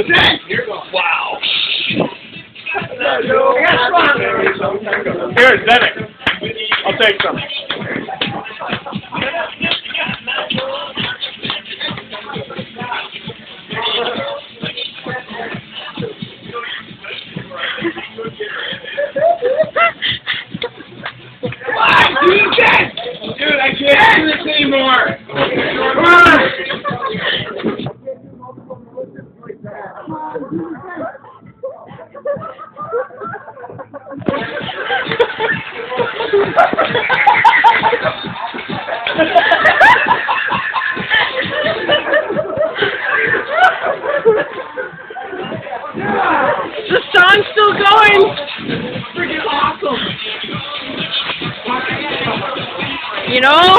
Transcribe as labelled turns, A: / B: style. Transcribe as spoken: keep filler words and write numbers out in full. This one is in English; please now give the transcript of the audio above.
A: Wow.
B: Here, Zenick. I'll take some.
A: Dude, I can't do this anymore.
C: The song's still going.
A: Freaking awesome.
C: You know,